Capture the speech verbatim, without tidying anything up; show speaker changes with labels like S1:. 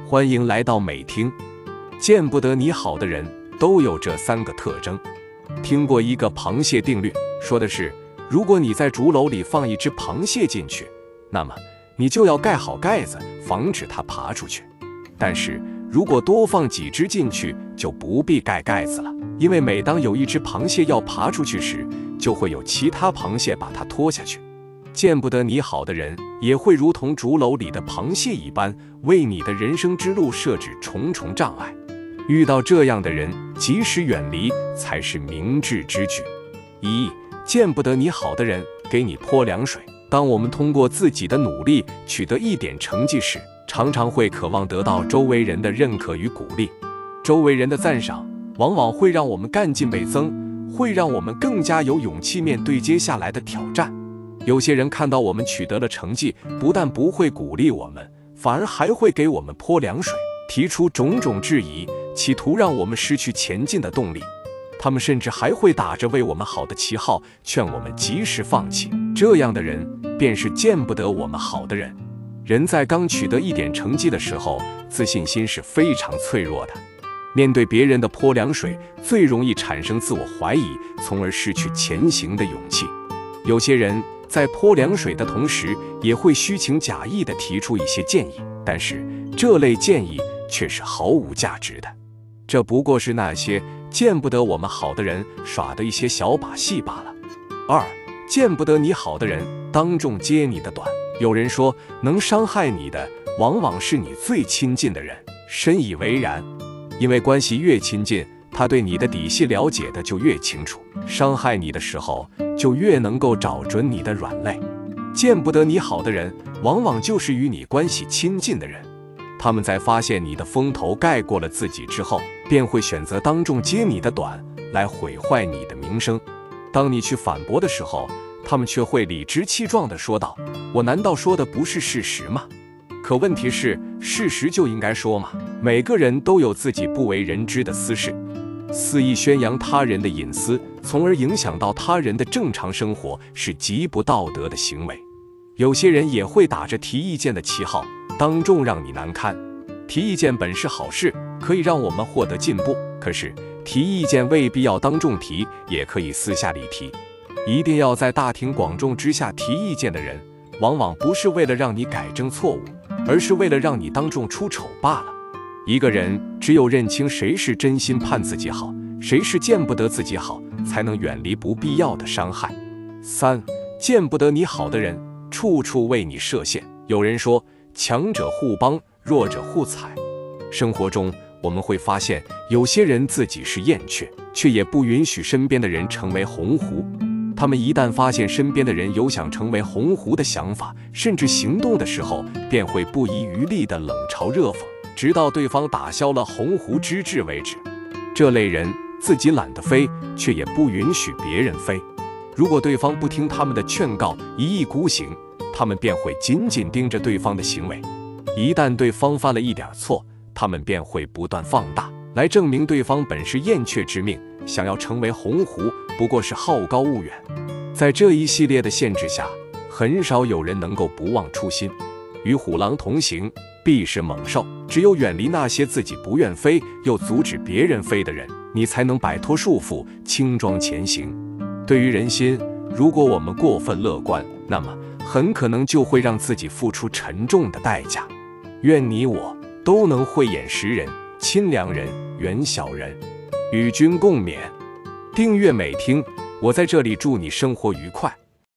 S1: 欢迎来到美听。见不得你好的人都有这三个特征。听过一个螃蟹定律，说的是，如果你在竹篓里放一只螃蟹进去，那么你就要盖好盖子，防止它爬出去。但是如果多放几只进去，就不必盖盖子了，因为每当有一只螃蟹要爬出去时，就会有其他螃蟹把它拖下去。见不得你好的人也会如同竹篓里的螃蟹一般，为你的人生之路设置重重障碍。遇到这样的人，及时远离才是明智之举。一、见不得你好的人给你泼凉水。当我们通过自己的努力取得一点成绩时，常常会渴望得到周围人的认可与鼓励。周围人的赞赏往往会让我们干劲倍增，会让我们更加有勇气面对接下来的挑战。有些人看到我们取得了成绩，不但不会鼓励我们，反而还会给我们泼凉水，提出种种质疑，企图让我们失去前进的动力。他们甚至还会打着为我们好的旗号，劝我们及时放弃。这样的人便是见不得我们好的人。人在刚取得一点成绩的时候，自信心是非常脆弱的。面对别人的泼凉水，最容易产生自我怀疑，从而失去前行的勇气。有些人在泼凉水的同时，也会虚情假意地提出一些建议，但是这类建议却是毫无价值的。这不过是那些见不得我们好的人耍的一些小把戏罢了。二、见不得你好的人当众揭你的短。有人说，能伤害你的往往是你最亲近的人，深以为然。因为关系越亲近，他对你的底细了解的就越清楚，伤害你的时候就越能够找准你的软肋。见不得你好的人往往就是与你关系亲近的人，他们在发现你的风头盖过了自己之后，便会选择当众揭你的短，来毁坏你的名声。当你去反驳的时候，他们却会理直气壮地说道，我难道说的不是事实吗？可问题是，事实就应该说吗？每个人都有自己不为人知的私事，肆意宣扬他人的隐私，从而影响到他人的正常生活，是极不道德的行为。有些人也会打着提意见的旗号，当众让你难堪。提意见本是好事，可以让我们获得进步，可是提意见未必要当众提，也可以私下里提。一定要在大庭广众之下提意见的人，往往不是为了让你改正错误，而是为了让你当众出丑罢了。一个人只有认清谁是真心盼自己好，谁是见不得自己好，才能远离不必要的伤害。三、见不得你好的人处处为你设限。有人说，强者互帮，弱者互踩。生活中我们会发现，有些人自己是燕雀，却也不允许身边的人成为鸿鹄。他们一旦发现身边的人有想成为鸿鹄的想法，甚至行动的时候，便会不遗余力地冷嘲热讽，直到对方打消了鸿鹄之志为止。这类人自己懒得飞，却也不允许别人飞。如果对方不听他们的劝告，一意孤行，他们便会紧紧盯着对方的行为。一旦对方犯了一点错，他们便会不断放大，来证明对方本是燕雀之命，想要成为鸿鹄不过是好高骛远。在这一系列的限制下，很少有人能够不忘初心。与虎狼同行，必是猛兽。只有远离那些自己不愿飞又阻止别人飞的人，你才能摆脱束缚，轻装前行。对于人心，如果我们过分乐观，那么很可能就会让自己付出沉重的代价。愿你我都能慧眼识人，亲良人，远小人。与君共勉。订阅美听，我在这里祝你生活愉快。